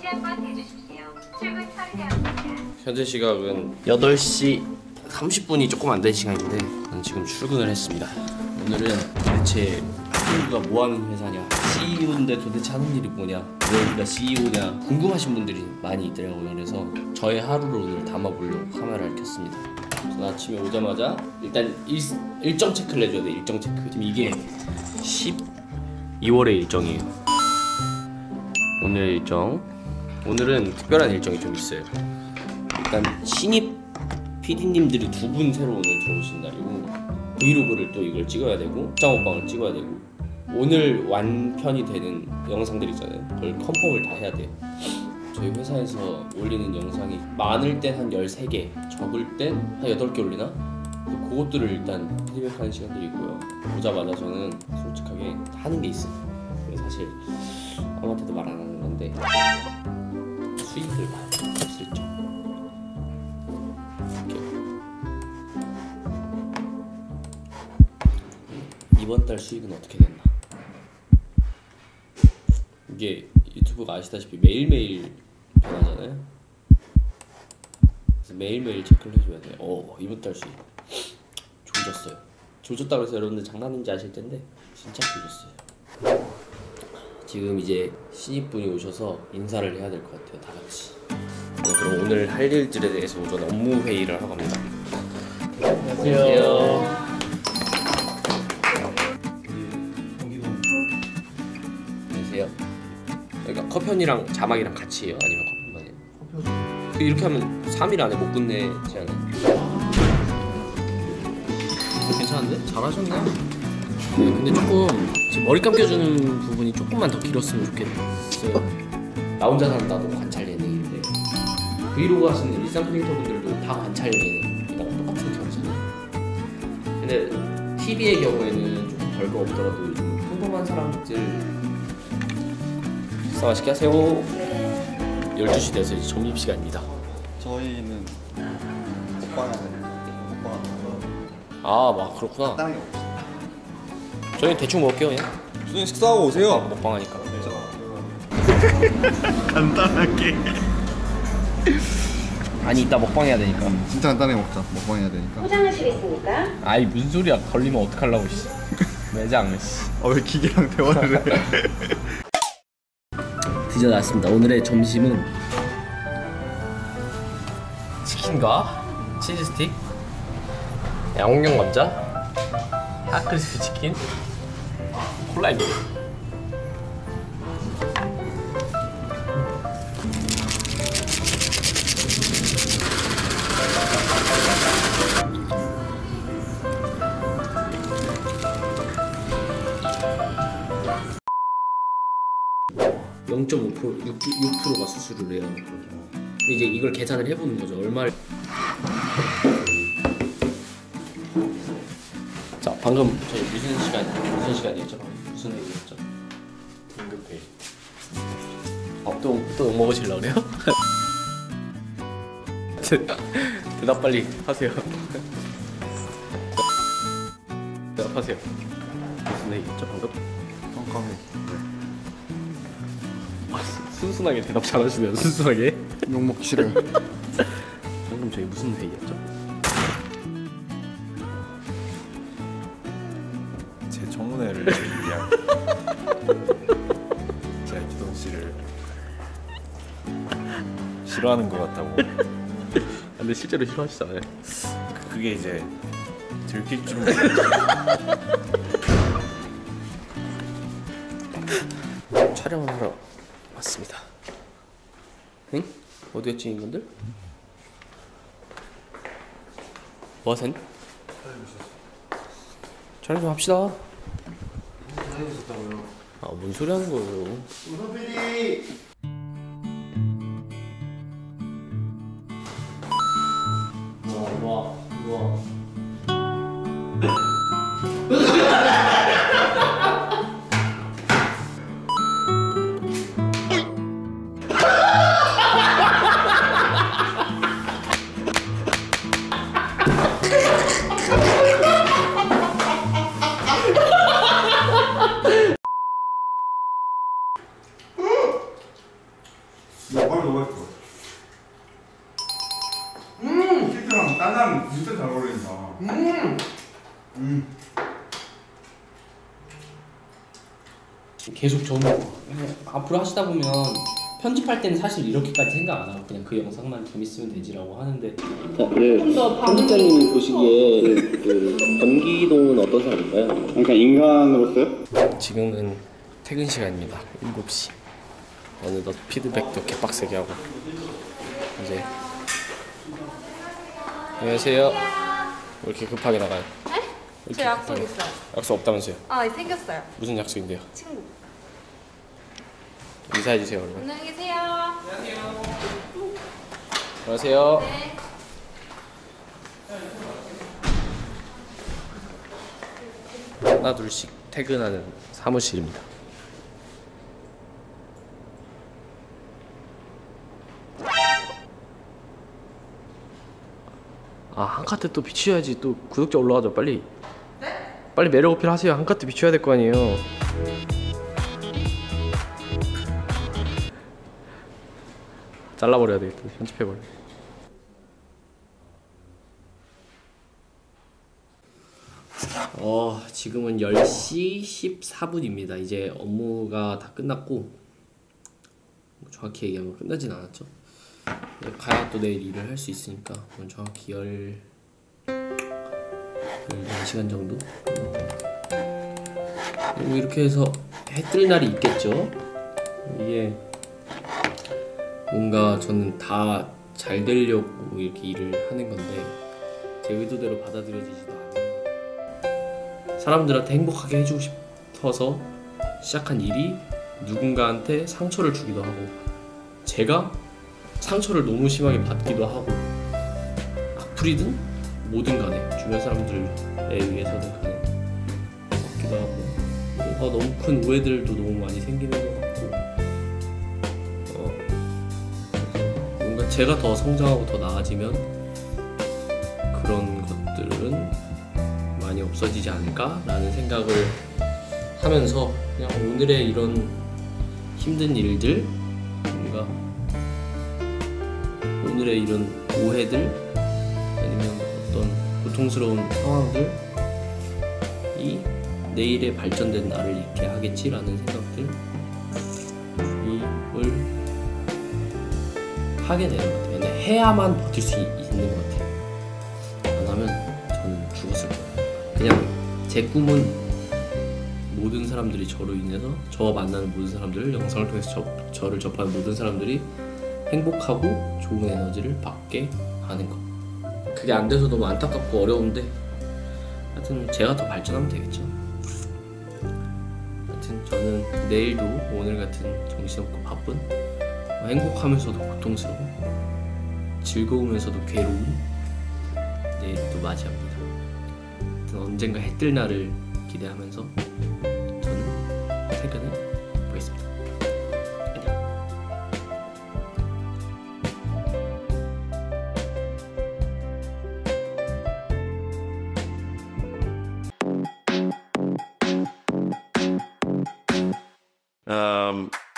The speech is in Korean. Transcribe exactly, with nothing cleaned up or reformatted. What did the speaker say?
한번 해주십시오. 출근 처리되었습니다. 현재 시각은 여덟 시 삼십 분이 조금 안 된 시간인데 저는 지금 출근을 했습니다. 오늘은 도대체 우리가 뭐하는 회사냐, 씨이오인데 도대체 하는 일이 뭐냐, 왜 우리가 씨이오냐 궁금하신 분들이 많이 있더라고요. 그래서 저의 하루를 오늘 담아보려고 카메라를 켰습니다. 저는 아침에 오자마자 일단 일, 일정 체크를 해줘야 돼. 일정 체크. 지금 이게 십이월의 일정이에요. 오늘 일정. 오늘은 특별한 일정이 좀 있어요. 일단 신입 피디님들이 두 분 새로 오늘 들어오신 날이고, 브이로그를 또 이걸 찍어야 되고, 극장 먹방을 찍어야 되고, 오늘 완편이 되는 영상들 있잖아요. 그걸 컨펌을 다 해야 돼요. 저희 회사에서 올리는 영상이 많을 땐 한 열세 개, 적을 땐 한 여덟 개 올리나? 그것들을 일단 피드백하는 시간들이 있고요. 오자마자 저는 솔직하게 하는 게 있어요. 사실 아무한테도 말 안 하는 건데 수익을 봐요. 슬쩍 이번 달 수익은 어떻게 됐나? 이게 유튜브가 아시다시피 매일매일 변하잖아요. 그래서 매일매일 체크를 해줘야 돼요. 어, 이번 달 수익 조졌어요. 조졌다고 해서 여러분들 장난인지 아실 텐데 진짜 조졌어요. 지금 이제 신입분이 오셔서 인사를 해야 될 것 같아요, 다 같이. 네, 그럼 오늘 할 일들에 대해서 우선 업무 회의를 하러 갑니다. 안녕하세요. 안녕하세요. 그러니까 컷편이랑 자막이랑 같이 해요? 아니면 컷편만이에요? 컷편. 이렇게 하면 삼 일 안에 못 끝내지 않아요? 괜찮은데? 잘하셨네. 네, 근데 조금 지금 머리 감겨주는 부분이 조금만 더 길었으면 좋겠어요. 나 혼자 산다도 관찰 예능인데 브이로그 하시는 일상 크리에이터분들도 다 관찰 예능이랑 똑같은 경우잖아요. 근데 티비의 경우에는 조금 별거 없더라도 요즘 평범한 사람들 식사 맛있게 하세요. 열두 시 돼서 이제 점심시간입니다. 저희는 먹방 하는 먹방 아, 막 그렇구나. 다른 게 없어요. 저희 대충 먹을게요 그냥. 무슨 식사하고 오세요. 아, 먹방하니까. 간단하게. 아니 이따 먹방해야 되니까. 음, 진짜 간단하게 먹자. 먹방 해야 되니까. 포장하시겠습니까? 아이 무슨 소리야. 걸리면 어떡하려고 씨. 매장 씨. 아 왜 기계랑 대화를 해. 드디어 나왔습니다. 오늘의 점심은 치킨과 치즈 스틱, 양념 감자, 핫크리스피 치킨, 콜라입니다. 영 점 오 퍼센트, 육 퍼센트가 수수료를 해요. 근데 이제 이걸 계산을 해보는 거죠. 얼마를. 자, 방금 저희 무슨 시간, 무슨 시간이었죠? 무슨 얘기였죠? 긴급회의. 어, 또, 또 먹으시려고 그래요? 대답 빨리 하세요. 대답하세요. 무슨 얘기였죠, 방금? 깜깜해. 아, 순순하게 대답 잘하시네요. 순순하게. 욕 먹기 싫어요. 방금 저희 무슨 회의였죠? 제 청문회를 위한 제 기동 씨를 싫어하는 것 같다고. 근데 실제로 싫어하시잖아요. 그게 이제 들킬 줄은 몰랐죠. 촬영을 하러 왔습니다. 응? 어디였지 이분들? 뭐하세요? 촬영 좀 합시다. 아, 뭔 소리 하는 거예요? 우선 피디. 와, 와, 와. 너무 맛있어. 음! 치즈랑 짜장 진짜 잘 어울린다. 음! 음. 계속 저는 앞으로 하시다 보면 편집할 때는 사실 이렇게까지 생각 안 하고 그냥 그 영상만 재밌으면 되지라고 하는데 네, 편집자님이 보시기에 그 권기동은 어떤 사람인가요? 그러니까 인간으로서요? 지금은 퇴근 시간입니다. 일곱 시. 어느덧 피드백도 개빡세게 하고 이제 안녕하세요. 왜 이렇게 급하게 나가요? 네? 저 약속 있어요. 약속 없다면서요? 아, 생겼어요. 무슨 약속인데요? 친구. 인사해주세요 얼른. 안녕히 계세요. 안녕하세요. 네. 하나 둘씩 퇴근하는 사무실입니다. 아, 한 카트 또 비추어야지. 또 구독자 올라가죠. 빨리. 네? 빨리 매력 어필 하세요. 한 카트 비춰야 될 거 아니에요. 잘라버려야 되겠다. 편집해버려. 어, 지금은 열 시 십사 분입니다. 이제 업무가 다 끝났고, 정확히 얘기하면 끝나진 않았죠. 가야 또 내일 일을 할 수 있으니까 정확히 열 열네 시간 정도. 그리고 이렇게 해서 해 뜰 날이 있겠죠. 이게 뭔가 저는 다 잘 되려고 이렇게 일을 하는 건데 제 의도대로 받아들여지지도 않아요. 사람들한테 행복하게 해주고 싶어서 시작한 일이 누군가한테 상처를 주기도 하고 제가 상처를 너무 심하게 받기도 하고 악플이든 뭐든 간에 주변 사람들에 의해서든 간에 받기도 하고 뭔가 너무 큰 오해들도 너무 많이 생기는 것 같고 어, 뭔가 제가 더 성장하고 더 나아지면 그런 것들은 많이 없어지지 않을까라는 생각을 하면서 그냥 오늘의 이런 힘든 일들 뭔가 오늘의 이런 오해들 아니면 어떤 고통스러운 상황들이 내일의 발전된 나를 있게 하겠지라는 생각들을 하게 되는 것 같아요. 근데 해야만 버틸 수 있는 것 같아요. 안 하면 저는 죽었을 거예요. 그냥 제 꿈은 모든 사람들이 저로 인해서 저와 만나는 모든 사람들을 영상을 통해서 저, 저를 접하는 모든 사람들이 행복하고 좋은 에너지를 받게 하는 것. 그게 안 돼서 너무 안타깝고 어려운데 하여튼 제가 더 발전하면 되겠죠. 하여튼 저는 내일도 오늘 같은 정신없고 바쁜 행복하면서도 고통스러운 즐거우면서도 괴로운 내일 또 맞이합니다. 하여튼 언젠가 해 뜰 날을 기대하면서 저는 퇴근을 보겠습니다. Um,